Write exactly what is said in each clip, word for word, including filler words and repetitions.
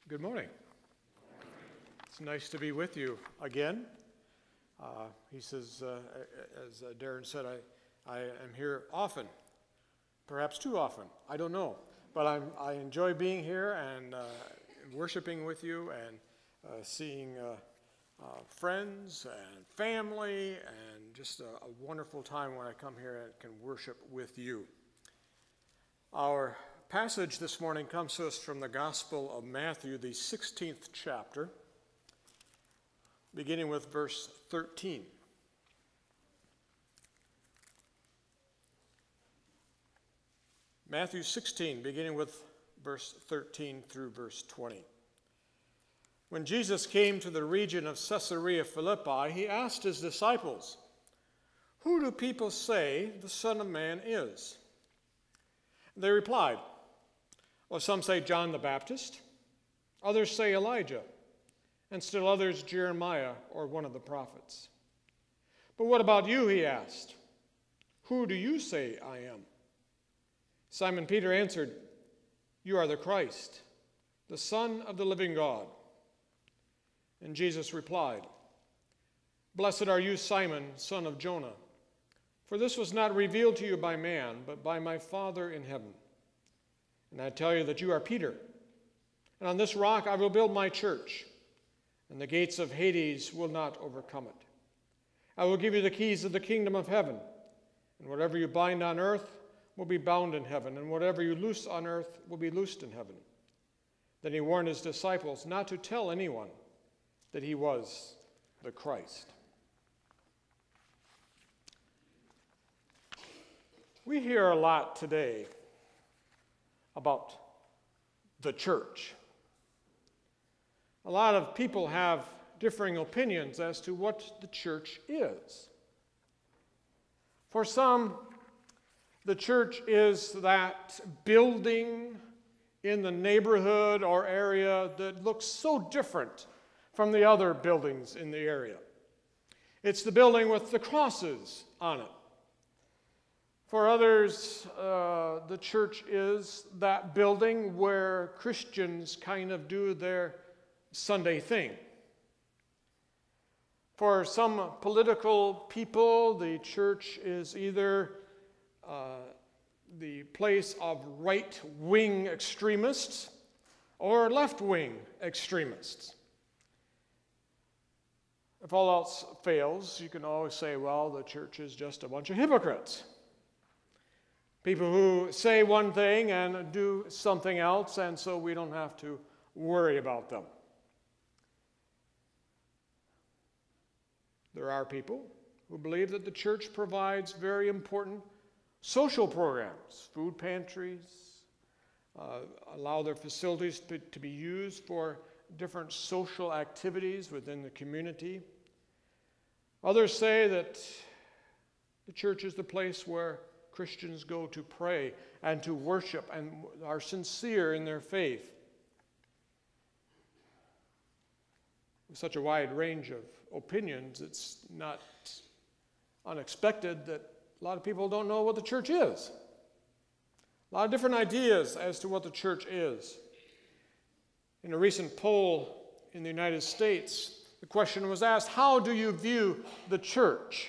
Good morning. It's nice to be with you again. Uh, he says, uh, as uh, Darren said, I, I am here often, perhaps too often. I don't know. But I'm, I enjoy being here and uh, worshiping with you and uh, seeing uh, uh, friends and family, and just a, a wonderful time when I come here and can worship with you. Our passage this morning comes to us from the Gospel of Matthew, the sixteenth chapter, beginning with verse thirteen. Matthew sixteen, beginning with verse thirteen through verse twenty. When Jesus came to the region of Caesarea Philippi, he asked his disciples, "Who do people say the Son of Man is?" They replied, "Well, some say John the Baptist, others say Elijah, and still others Jeremiah or one of the prophets. But what about you?" he asked. "Who do you say I am?" Simon Peter answered, "You are the Christ, the Son of the living God." And Jesus replied, "Blessed are you, Simon, son of Jonah, for this was not revealed to you by man, but by my Father in heaven. And I tell you that you are Peter, and on this rock I will build my church, and the gates of Hades will not overcome it. I will give you the keys of the kingdom of heaven, and whatever you bind on earth will be bound in heaven, and whatever you loose on earth will be loosed in heaven." Then he warned his disciples not to tell anyone that he was the Christ. We hear a lot today about the church. A lot of people have differing opinions as to what the church is. For some, the church is that building in the neighborhood or area that looks so different from the other buildings in the area. It's the building with the crosses on it. For others, uh, the church is that building where Christians kind of do their Sunday thing. For some political people, the church is either uh, the place of right-wing extremists or left-wing extremists. If all else fails, you can always say, well, the church is just a bunch of hypocrites. People who say one thing and do something else, and so we don't have to worry about them. There are people who believe that the church provides very important social programs, food pantries, uh, allow their facilities to, to be used for different social activities within the community. Others say that the church is the place where Christians go to pray and to worship and are sincere in their faith. With such a wide range of opinions, it's not unexpected that a lot of people don't know what the church is. A lot of different ideas as to what the church is. In a recent poll in the United States, the question was asked, how do you view the church?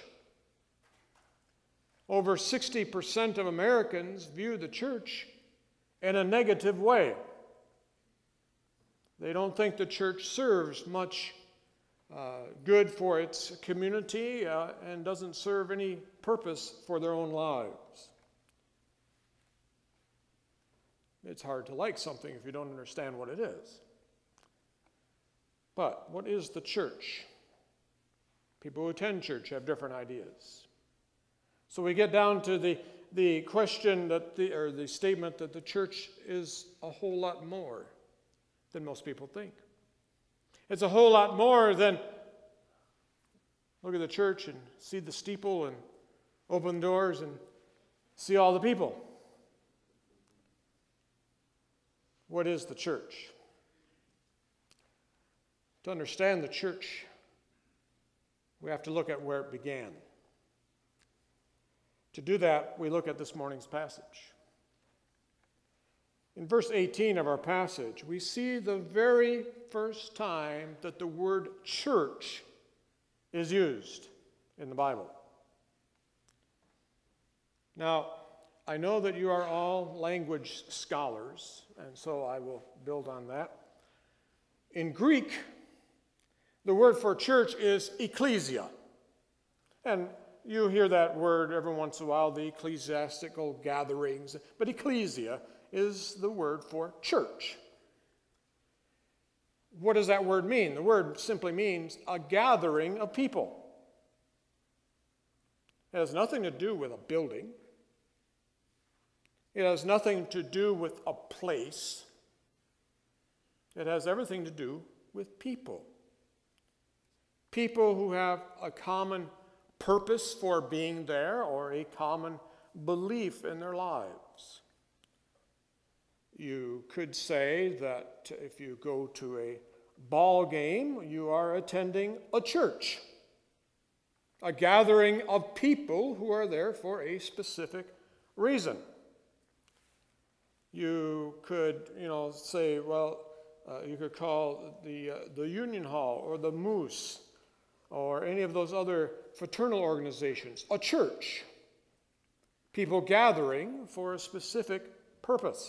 Over sixty percent of Americans view the church in a negative way. They don't think the church serves much uh, good for its community uh, and doesn't serve any purpose for their own lives. It's hard to like something if you don't understand what it is. But what is the church? People who attend church have different ideas. So we get down to the, the question that the, or the statement that the church is a whole lot more than most people think. It's a whole lot more than look at the church and see the steeple and open doors and see all the people. What is the church? To understand the church, we have to look at where it began. To do that, we look at this morning's passage. In verse eighteen of our passage, we see the very first time that the word church is used in the Bible. Now, I know that you are all language scholars, and so I will build on that. In Greek, the word for church is ecclesia. And you hear that word every once in a while, the ecclesiastical gatherings. But ecclesia is the word for church. What does that word mean? The word simply means a gathering of people. It has nothing to do with a building. It has nothing to do with a place. It has everything to do with people. People who have a common purpose for being there or a common belief in their lives. You could say that if you go to a ball game, you are attending a church, a gathering of people who are there for a specific reason. You could, you know, say, well, uh, you could call the uh, the Union Hall or the Moose or any of those other fraternal organizations a church. People gathering for a specific purpose.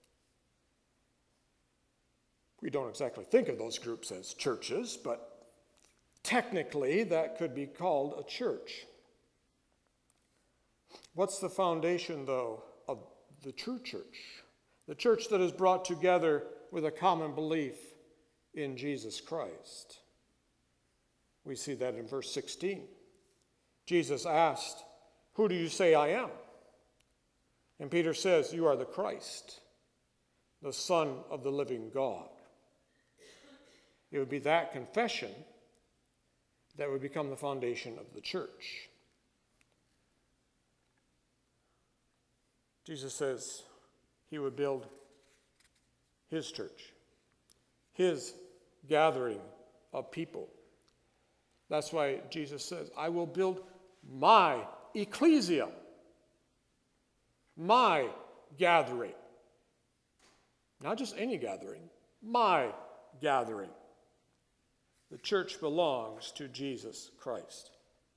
We don't exactly think of those groups as churches, but technically that could be called a church. What's the foundation, though, of the true church? The church that is brought together with a common belief in Jesus Christ. We see that in verse sixteen. Jesus asked, "Who do you say I am?" And Peter says, "You are the Christ, the Son of the living God." It would be that confession that would become the foundation of the church. Jesus says he would build his church, his gathering of people. That's why Jesus says, I will build my ecclesia, my gathering. Not just any gathering, my gathering. The church belongs to Jesus Christ.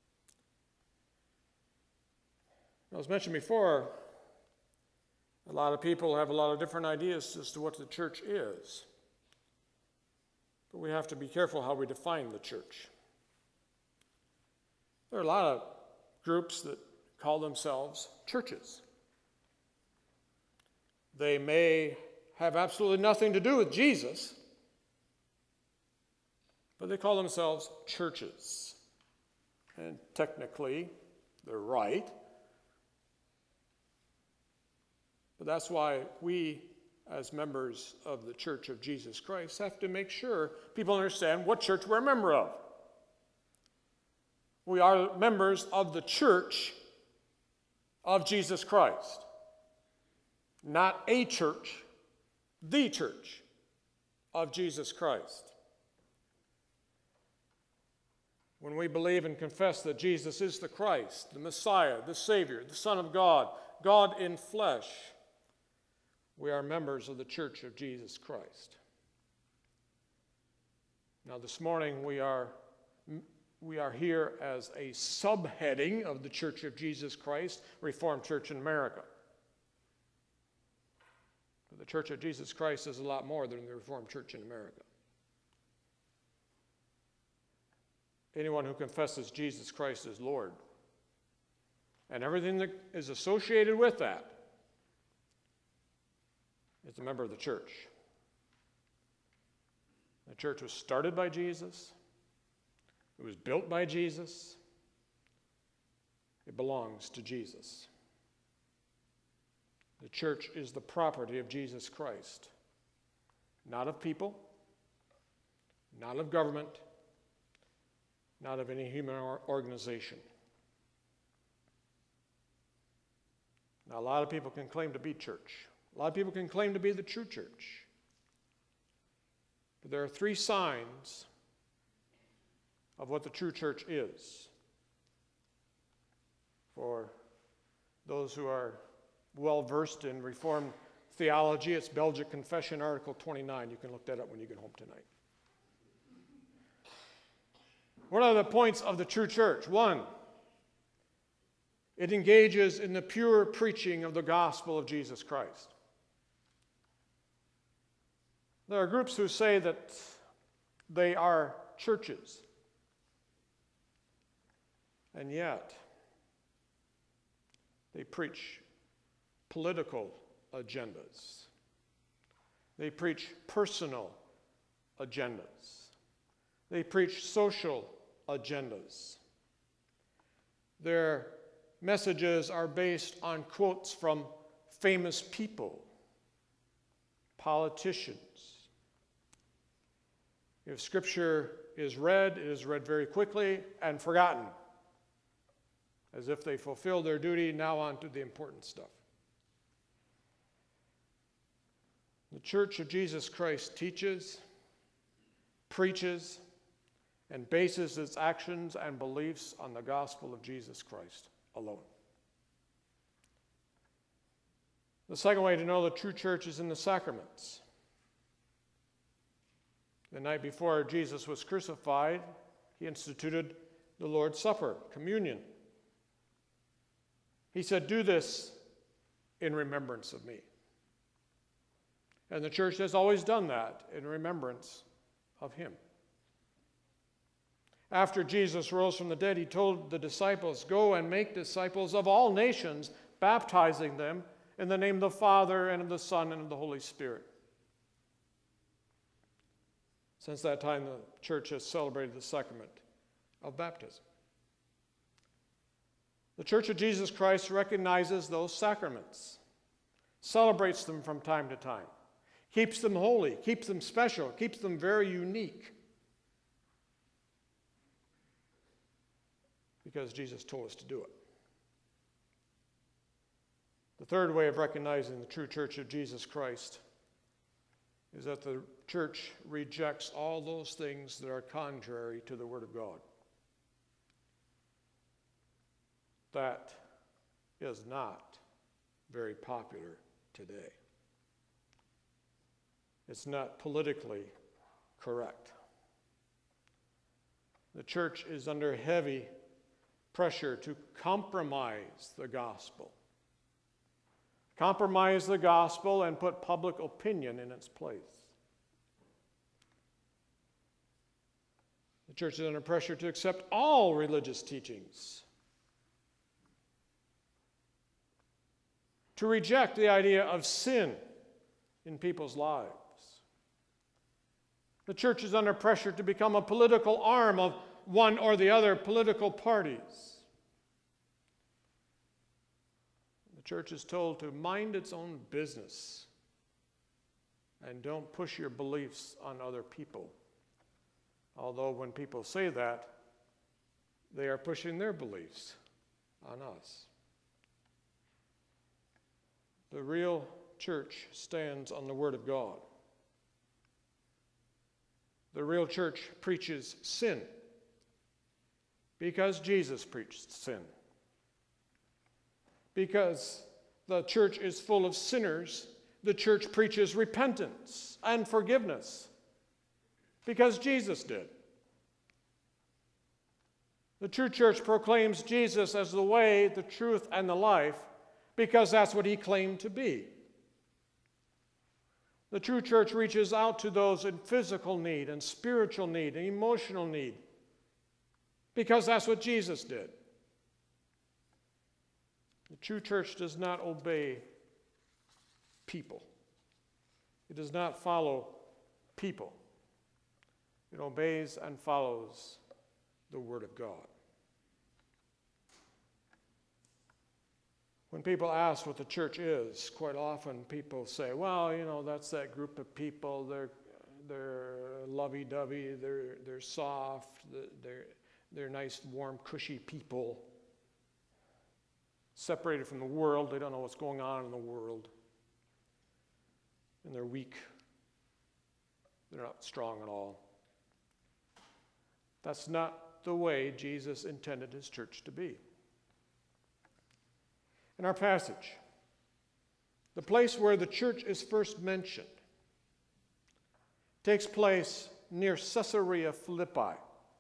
As mentioned before, a lot of people have a lot of different ideas as to what the church is. But we have to be careful how we define the church. There are a lot of groups that call themselves churches. They may have absolutely nothing to do with Jesus, but they call themselves churches. And technically, they're right. But that's why we, as members of the Church of Jesus Christ, have to make sure people understand what church we're a member of. We are members of the Church of Jesus Christ. Not a church, the Church of Jesus Christ. When we believe and confess that Jesus is the Christ, the Messiah, the Savior, the Son of God, God in flesh, we are members of the Church of Jesus Christ. Now this morning we are, we are here as a subheading of the Church of Jesus Christ, Reformed Church in America. But the Church of Jesus Christ is a lot more than the Reformed Church in America. Anyone who confesses Jesus Christ as Lord and everything that is associated with that is a member of the church. The church was started by Jesus. It was built by Jesus. It belongs to Jesus. The church is the property of Jesus Christ, not of people, not of government, not of any human organization. Now, a lot of people can claim to be church. A lot of people can claim to be the true church. But there are three signs of what the true church is. For those who are well versed in Reformed theology. It's Belgic Confession, Article twenty-nine. You can look that up when you get home tonight. What are the points of the true church? One, it engages in the pure preaching of the gospel of Jesus Christ. There are groups who say that they are churches, and yet they preach political agendas. They preach personal agendas. They preach social agendas. Their messages are based on quotes from famous people, politicians. If Scripture is read, it is read very quickly and forgotten, as if they fulfilled their duty. Now on to the important stuff. The Church of Jesus Christ teaches, preaches, and bases its actions and beliefs on the gospel of Jesus Christ alone. The second way to know the true church is in the sacraments. The night before Jesus was crucified, he instituted the Lord's Supper, communion. He said, "Do this in remembrance of me." And the church has always done that in remembrance of him. After Jesus rose from the dead, he told the disciples, "Go and make disciples of all nations, baptizing them in the name of the Father and of the Son and of the Holy Spirit." Since that time, the church has celebrated the sacrament of baptism. The Church of Jesus Christ recognizes those sacraments, celebrates them from time to time, keeps them holy, keeps them special, keeps them very unique, because Jesus told us to do it. The third way of recognizing the true Church of Jesus Christ is that the church rejects all those things that are contrary to the Word of God. That is not very popular today. It's not politically correct. The church is under heavy pressure to compromise the gospel. Compromise the gospel and put public opinion in its place. The church is under pressure to accept all religious teachings, to reject the idea of sin in people's lives. The church is under pressure to become a political arm of one or the other political parties. The church is told to mind its own business and don't push your beliefs on other people. Although when people say that, they are pushing their beliefs on us. The real church stands on the Word of God. The real church preaches sin because Jesus preached sin. Because the church is full of sinners, the church preaches repentance and forgiveness because Jesus did. The true church proclaims Jesus as the way, the truth, and the life because that's what he claimed to be. The true church reaches out to those in physical need and spiritual need and emotional need because that's what Jesus did. The true church does not obey people. It does not follow people. It obeys and follows the Word of God. When people ask what the church is, quite often people say, well, you know, that's that group of people. They're, they're lovey-dovey, they're, they're soft, they're, they're nice, warm, cushy people, separated from the world. They don't know what's going on in the world. And they're weak. They're not strong at all. That's not the way Jesus intended his church to be. In our passage, the place where the church is first mentioned, takes place near Caesarea Philippi.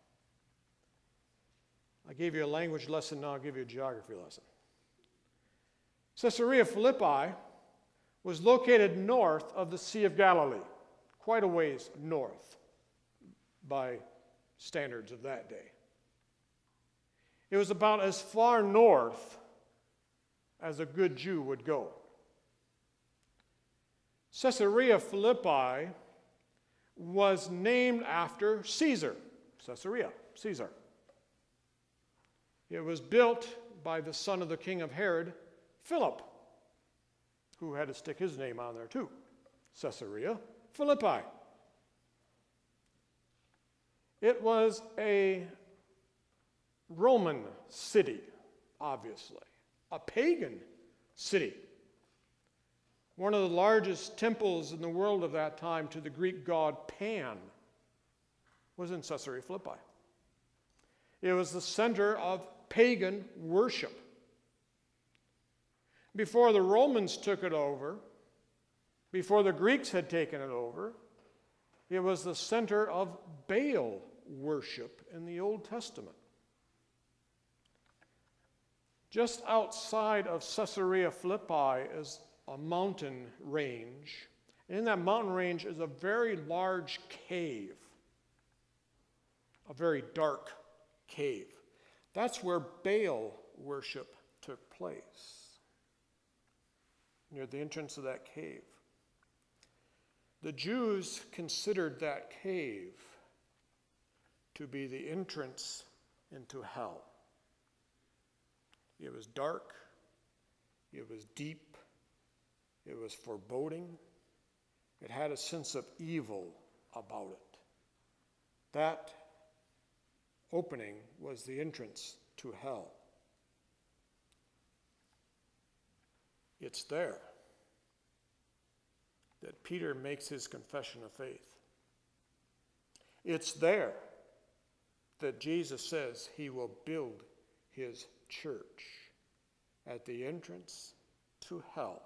I gave you a language lesson, now I'll give you a geography lesson. Caesarea Philippi was located north of the Sea of Galilee, quite a ways north by standards of that day. It was about as far north as a good Jew would go. Caesarea Philippi was named after Caesar. Caesarea, Caesar. It was built by the son of the king of Herod, Philip, who had to stick his name on there too. Caesarea Philippi. It was a Roman city, obviously, a pagan city. One of the largest temples in the world of that time to the Greek god Pan was in Caesarea Philippi. It was the center of pagan worship. Before the Romans took it over, before the Greeks had taken it over, it was the center of Baal worship in the Old Testament. Just outside of Caesarea Philippi is a mountain range. And in that mountain range is a very large cave, a very dark cave. That's where Baal worship took place, near the entrance of that cave. The Jews considered that cave to be the entrance into hell. It was dark, it was deep, it was foreboding, it had a sense of evil about it. That opening was the entrance to hell. It's there that Peter makes his confession of faith. It's there that Jesus says he will build his church at the entrance to hell.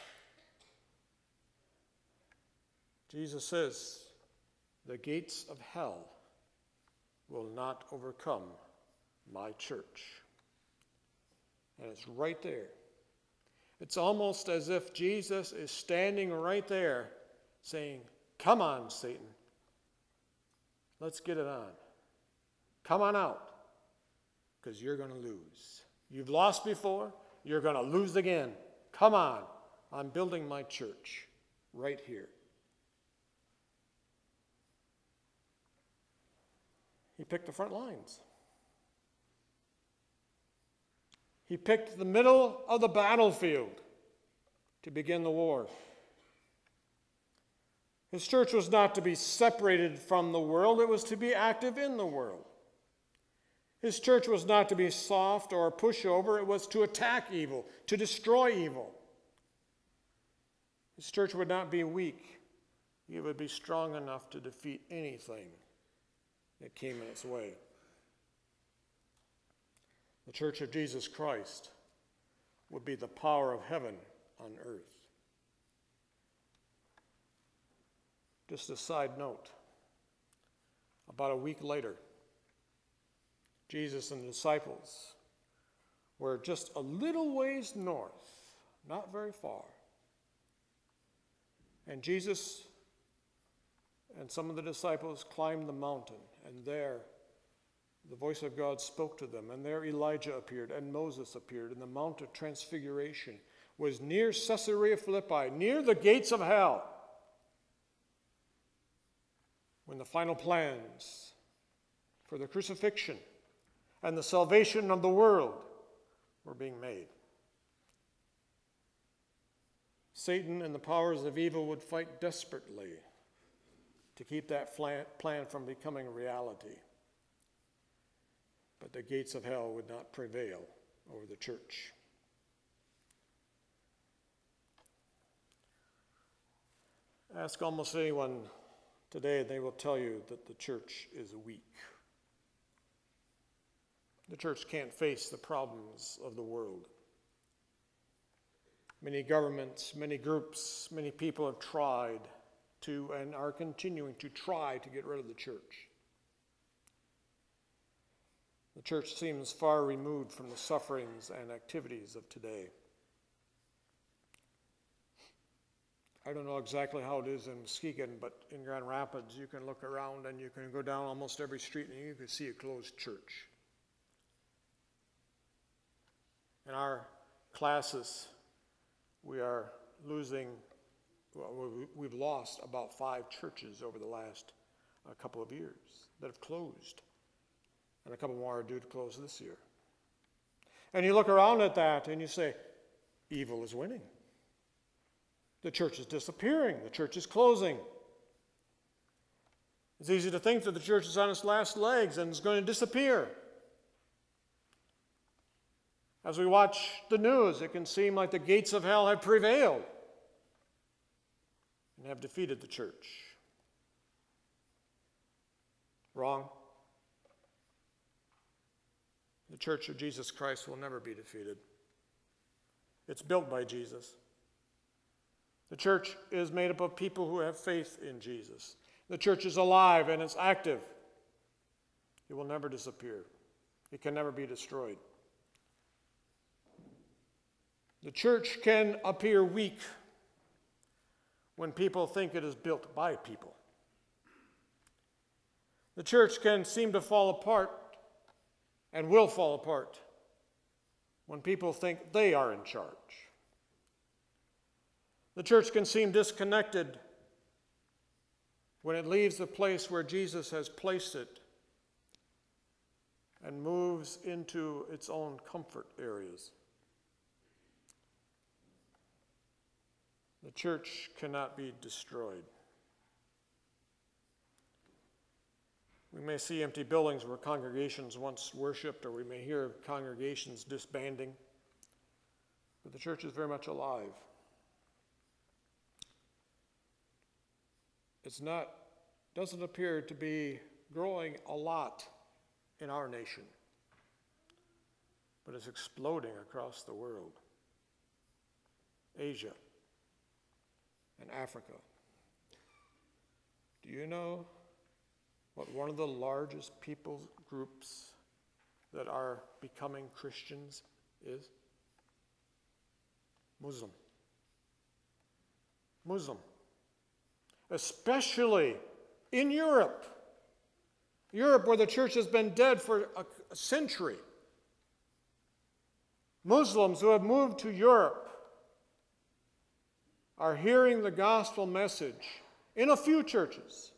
Jesus says the gates of hell will not overcome my church. And it's right there. It's almost as if Jesus is standing right there saying, come on, Satan. Let's get it on. Come on out, because you're going to lose. You've lost before, you're going to lose again. Come on. I'm building my church right here. He picked the front lines. He picked the middle of the battlefield to begin the war. His church was not to be separated from the world, it was to be active in the world. His church was not to be soft or a pushover, it was to attack evil, to destroy evil. His church would not be weak, it would be strong enough to defeat anything that came in its way. The church of Jesus Christ would be the power of heaven on earth. Just a side note, about a week later, Jesus and the disciples were just a little ways north, not very far. And Jesus and some of the disciples climbed the mountain, and there the voice of God spoke to them, and there Elijah appeared, and Moses appeared, and the Mount of Transfiguration was near Caesarea Philippi, near the gates of hell, when the final plans for the crucifixion and the salvation of the world were being made. Satan and the powers of evil would fight desperately to keep that plan from becoming a reality. But the gates of hell would not prevail over the church. Ask almost anyone today, and they will tell you that the church is weak. The church can't face the problems of the world. Many governments, many groups, many people have tried to and are continuing to try to get rid of the church. The church seems far removed from the sufferings and activities of today. I don't know exactly how it is in Muskegon, but in Grand Rapids, you can look around and you can go down almost every street and you can see a closed church. In our classes, we are losing, well, we've lost about five churches over the last uh, couple of years that have closed. And a couple more are due to close this year. And you look around at that and you say, evil is winning. The church is disappearing. The church is closing. It's easy to think that the church is on its last legs and is going to disappear. As we watch the news, it can seem like the gates of hell have prevailed and have defeated the church. Wrong. The Church of Jesus Christ will never be defeated. It's built by Jesus. The church is made up of people who have faith in Jesus. The church is alive and it's active. It will never disappear. It can never be destroyed. The church can appear weak when people think it is built by people. The church can seem to fall apart and will fall apart when people think they are in charge. The church can seem disconnected when it leaves the place where Jesus has placed it and moves into its own comfort areas. The church cannot be destroyed. We may see empty buildings where congregations once worshipped, or we may hear of congregations disbanding, but the church is very much alive. It's not, doesn't appear to be growing a lot in our nation, but it's exploding across the world. Asia and Africa. Do you know what one of the largest people groups that are becoming Christians is? Muslim. Muslim. Especially in Europe. Europe, where the church has been dead for a, a century. Muslims who have moved to Europe are hearing the gospel message in a few churches.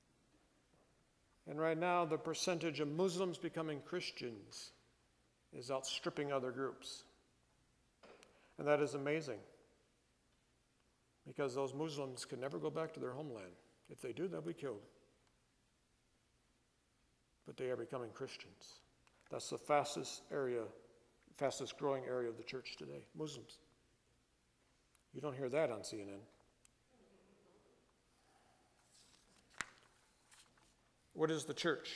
And right now, the percentage of Muslims becoming Christians is outstripping other groups. And that is amazing, because those Muslims can never go back to their homeland. If they do, they'll be killed. But they are becoming Christians. That's the fastest area, fastest growing area of the church today, Muslims. You don't hear that on C N N. What is the church?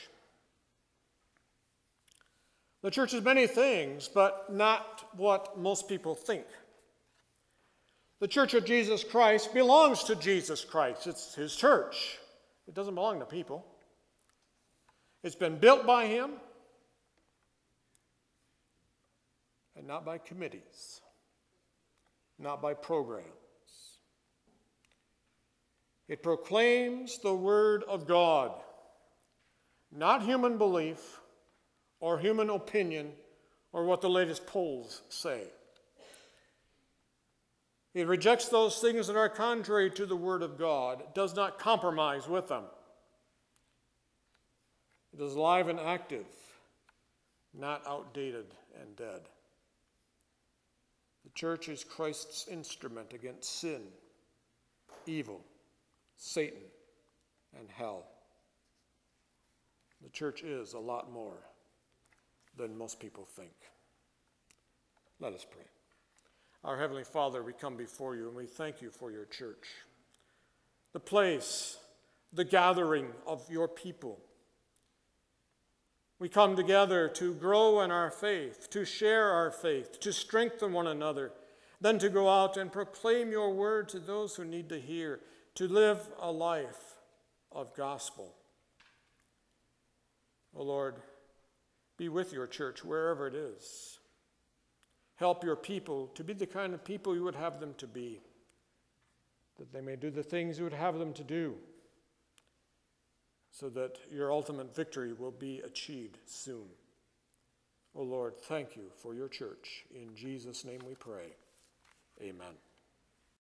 The church is many things, but not what most people think. The Church of Jesus Christ belongs to Jesus Christ. It's his church. It doesn't belong to people. It's been built by him and not by committees, not by programs. It proclaims the word of God, not human belief or human opinion or what the latest polls say. It rejects those things that are contrary to the word of God. It does not compromise with them. It is alive and active, not outdated and dead. The church is Christ's instrument against sin, evil, Satan, and hell. The church is a lot more than most people think. Let us pray. Our Heavenly Father, we come before you and we thank you for your church, the place, the gathering of your people. We come together to grow in our faith, to share our faith, to strengthen one another, then to go out and proclaim your word to those who need to hear, to live a life of gospel. O Lord, be with your church wherever it is. Help your people to be the kind of people you would have them to be, that they may do the things you would have them to do, so that your ultimate victory will be achieved soon. O Lord, thank you for your church. In Jesus' name we pray. Amen.